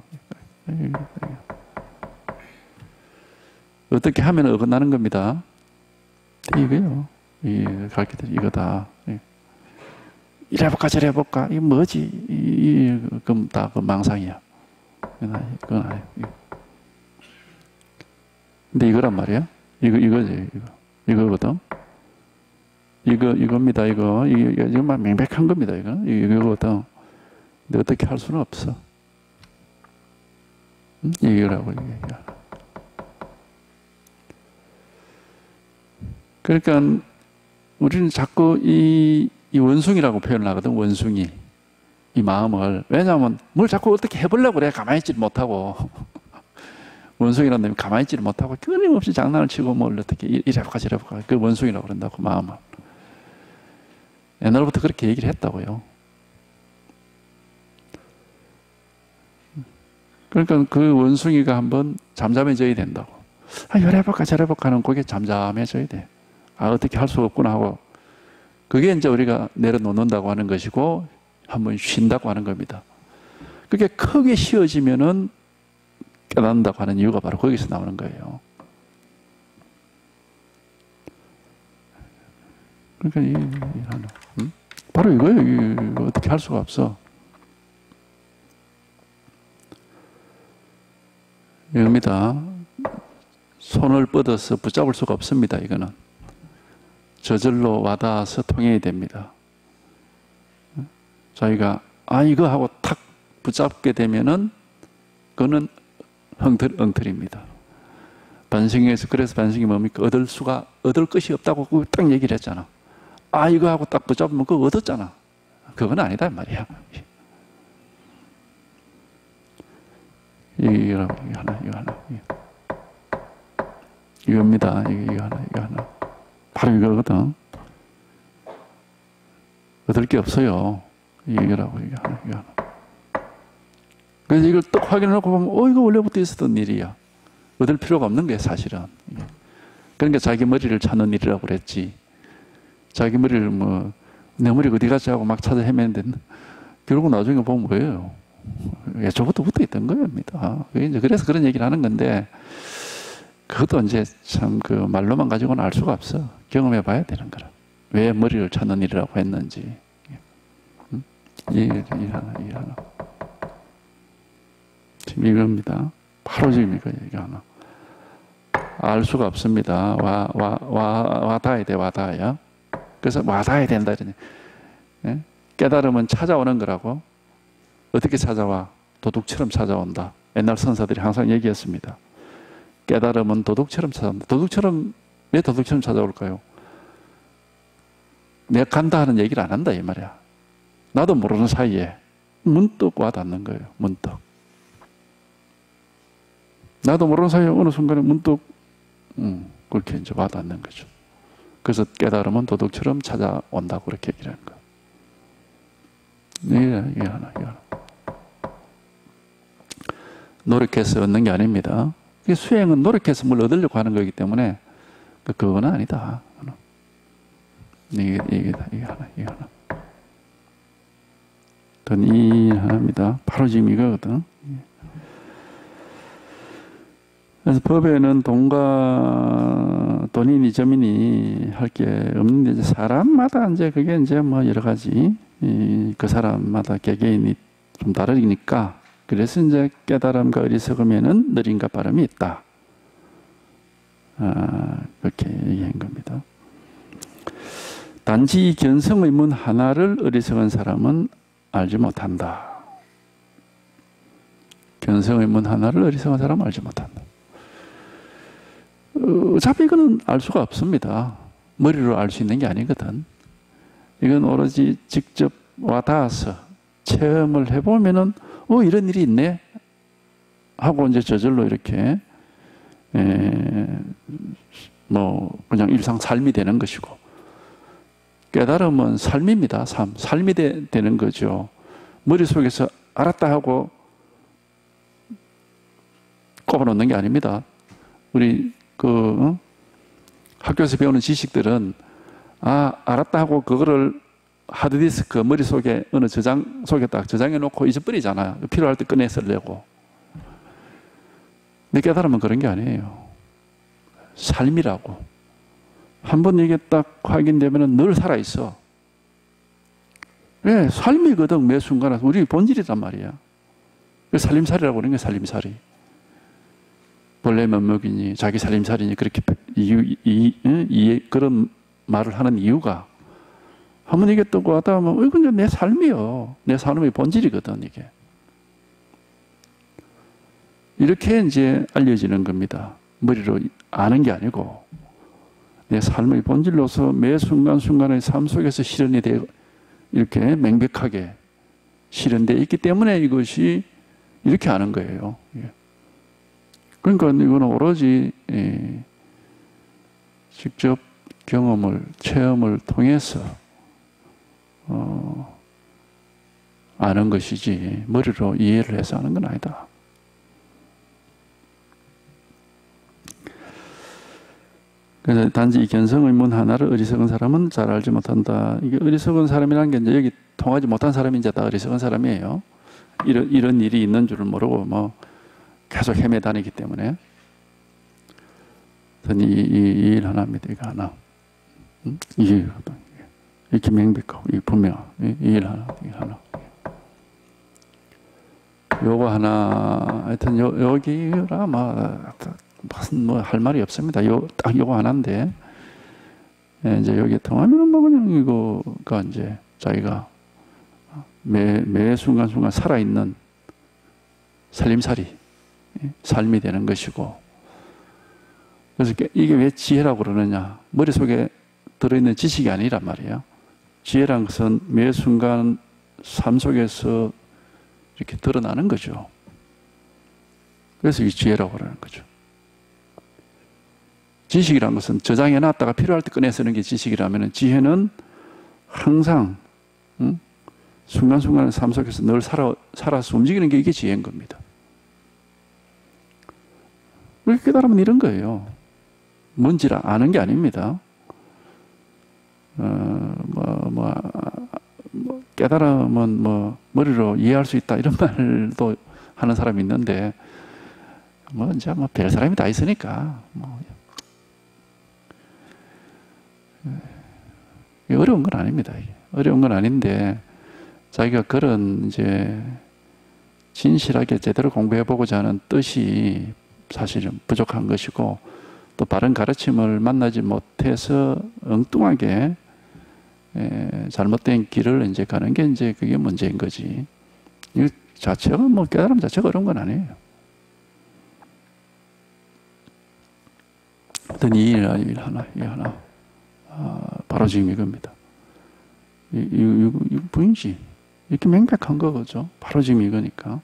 어떻게 하면 어긋나는 겁니다. 이거요. 가르쳐드리 이거다. 이래볼까 저래볼까 이거 뭐지? 그럼 다 그 망상이야. 그건 아니에요. 근데 이거란 말이야. 이거지. 이거거든. 이겁니다. 이거만 명백한 겁니다. 이거거든. 근데 어떻게 할 수는 없어. 이거라고 얘기야. 그러니까 우리는 자꾸 이 원숭이라고 표현을 하거든. 원숭이. 이 마음을. 왜냐하면 뭘 자꾸 어떻게 해보려고 그래. 가만히 있지를 못하고. 원숭이라는 놈이 가만히 있지를 못하고 끊임없이 장난을 치고 뭘 어떻게 이래볼까 저래볼까. 그 원숭이라고 그런다고 마음을. 옛날부터 그렇게 얘기를 했다고요. 그러니까 그 원숭이가 한번 잠잠해져야 된다고. 이래볼까 저래볼까 하는 그게 잠잠해져야 돼. 어떻게 할 수가 없구나 하고. 그게 이제 우리가 내려놓는다고 하는 것이고 한번 쉰다고 하는 겁니다. 그게 크게 쉬어지면은 깨닫는다고 하는 이유가 바로 거기서 나오는 거예요. 그러니까 바로 이거예요. 이거 어떻게 할 수가 없어. 이겁니다. 손을 뻗어서 붙잡을 수가 없습니다. 이거는. 저절로 와닿아서 통해야 됩니다. 자기가 이거 하고 탁 붙잡게 되면은 그거는 엉터리입니다. 반성에서 그래서 반성이 뭡니까? 얻을 것이 없다고 딱 얘기를 했잖아. 이거 하고 딱 붙잡으면 그거 얻었잖아. 그건 아니다 말이야. 이거 하나. 이겁니다. 이거 하나. 바로 이거거든. 얻을 게 없어요. 이거라고, 이거 하나. 그래서 이걸 딱 확인해놓고 보면, 이거 원래부터 있었던 일이야. 얻을 필요가 없는 거야, 사실은. 그러니까 자기 머리를 찾는 일이라고 그랬지. 자기 머리를 내 머리가 어디 갔지 하고 막 찾아 헤매는데, 결국 나중에 보면 뭐예요? 애초부터 붙어 있던 겁니다. 그래서 그런 얘기를 하는 건데, 그것도 이제 참 그 말로만 가지고는 알 수가 없어. 경험해 봐야 되는 거라. 왜 머리를 찾는 일이라고 했는지. 이 하나. 지금 이겁니다. 바로 지금 이거 하나. 알 수가 없습니다. 와닿아야 돼, 와닿아야. 그래서 와닿아야 된다. 예? 깨달음은 찾아오는 거라고. 어떻게 찾아와? 도둑처럼 찾아온다. 옛날 선사들이 항상 얘기했습니다. 깨달음은 도둑처럼 찾아온다. 도둑처럼, 왜 도둑처럼 찾아올까요? 내가 간다 하는 얘기를 안 한다 이 말이야. 나도 모르는 사이에 문득 와닿는 거예요. 문득. 나도 모르는 사이에 어느 순간에 문득 그렇게 이제 와닿는 거죠. 그래서 깨달음은 도둑처럼 찾아온다고 그렇게 얘기를 하는 거예요. 이게 하나. 노력해서 얻는 게 아닙니다. 수행은 노력해서 뭘 얻으려고 하는 거기 때문에 그건 아니다. 이게 하나. 이 하나입니다. 바로 지금 이거거든. 그래서 법에는 돈과 돈이니 점이니 할 게 없는데 사람마다 이제 그게 이제 뭐 여러 가지 그 사람마다 개개인이 좀 다르니까 그래서 이제 깨달음과 어리석음에는 느림과 빠름이 있다. 그렇게 얘기한 겁니다. 단지 이 견성의 문 하나를 어리석은 사람은 알지 못한다. 견성의 문 하나를 어리석은 사람은 알지 못한다. 어차피 이거는 알 수가 없습니다. 머리로 알 수 있는 게 아니거든. 이건 오로지 직접 와닿아서 체험을 해보면은 이런 일이 있네 하고 이제 저절로 이렇게 뭐 그냥 일상 삶이 되는 것이고, 깨달음은 삶입니다. 삶이 되는 거죠. 머릿속에서 알았다 하고 꼽아놓는 게 아닙니다. 우리 학교에서 배우는 지식들은 알았다 하고 그거를 하드디스크 머릿속에 어느 저장 속에 딱 저장해 놓고 잊어버리잖아요. 필요할 때 꺼내 쓰려고. 근데 깨달으면 그런 게 아니에요. 삶이라고. 한번 이게 딱 확인되면 늘 살아있어. 왜? 삶이거든. 매 순간에. 우리 본질이란 말이야. 살림살이라고 그러는 게 살림살이. 본래 면목이니 자기 살림살이니 그렇게 그런 말을 하는 이유가, 한번 이게 뜨고 하다 보면 이건 내 삶이요. 내 삶의 본질이거든 이게. 이렇게 이제 알려지는 겁니다. 머리로 아는 게 아니고 내 삶의 본질로서 매 순간순간의 삶 속에서 실현이 되고 이렇게 명백하게 실현되어 있기 때문에 이것이 이렇게 아는 거예요. 그러니까 이거는 오로지 직접 경험을, 체험을 통해서 아는 것이지 머리로 이해를 해서 아는 건 아니다. 그래서 단지 이 견성의 문 하나를 어리석은 사람은 잘 알지 못한다. 이게 어리석은 사람이라는 게 이제 여기 통하지 못한 사람이 이제 다 어리석은 사람이에요. 이런 일이 있는 줄을 모르고 뭐 계속 헤매 다니기 때문에. 이 일 하나입니다. 이거 하나. 이게 이렇게 명백하고 이게 분명. 이 일 하나, 이 하나. 요거 하나. 하여튼 여기라 무슨 뭐 할 말이 없습니다. 딱 요거 하나인데 이제 여기에 통하면 뭐 그냥 이거가 이제 자기가 매 순간순간 살아있는 살림살이 삶이 되는 것이고, 그래서 이게 왜 지혜라고 그러느냐, 머릿속에 들어있는 지식이 아니란 말이에요. 지혜란 것은 매 순간 삶 속에서 이렇게 드러나는 거죠. 그래서 이 지혜라고 그러는 거죠. 지식이란 것은 저장해 놨다가 필요할 때 꺼내 쓰는 게 지식이라면, 지혜는 항상 순간순간의 삶 속에서 늘 살아서 움직이는 게 이게 지혜인 겁니다. 그렇게 깨달으면 이런 거예요. 뭔지를 아는 게 아닙니다. 깨달으면 머리로 이해할 수 있다 이런 말도 하는 사람이 있는데, 이제 별 사람이 다 있으니까 어려운 건 아닙니다. 어려운 건 아닌데, 자기가 그런 이제 진실하게 제대로 공부해보고자 하는 뜻이 사실은 부족한 것이고, 또 바른 가르침을 만나지 못해서 엉뚱하게 잘못된 길을 이제 가는 게 이제 그게 문제인 거지. 이 자체가 뭐 깨달음 자체가 어려운 건 아니에요. 어떤 일 하나. 바로 지금 이겁니다. 이거 보이지? 이렇게 명백한 거죠. 바로 지금 이거니까.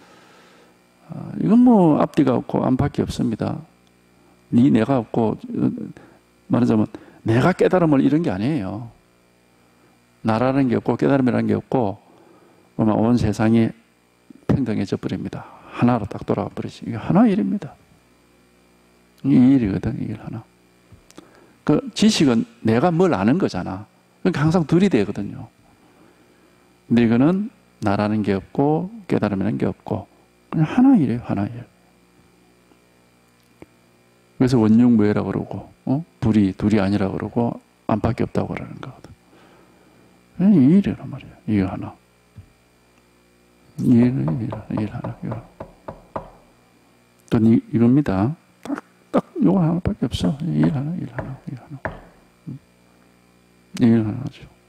이건 뭐 앞뒤가 없고 안팎이 없습니다. 내가 없고, 말하자면 내가 깨달음을 잃은 게 아니에요. 나라는 게 없고 깨달음이라는 게 없고 온 세상이 평등해져 버립니다. 하나로 딱 돌아가 버리지. 이게 하나의 일입니다. 이 일이거든, 이 일 하나. 그 지식은 내가 뭘 아는 거잖아. 그러니까 항상 둘이 되거든요. 근데 이거는 나라는 게 없고 깨달음이라는 게 없고 그냥 하나의 일이에요, 하나의 일. 그래서 원흉무예라고 그러고, 둘이 아니라고 그러고 안팎이 없다고 그러는 거거든. 그냥 이 일이란 말이에요. 이거 하나. 일 하나. 또 이겁니다. 딱 요거 하나밖에 없어. 일 하나. 일 하나죠.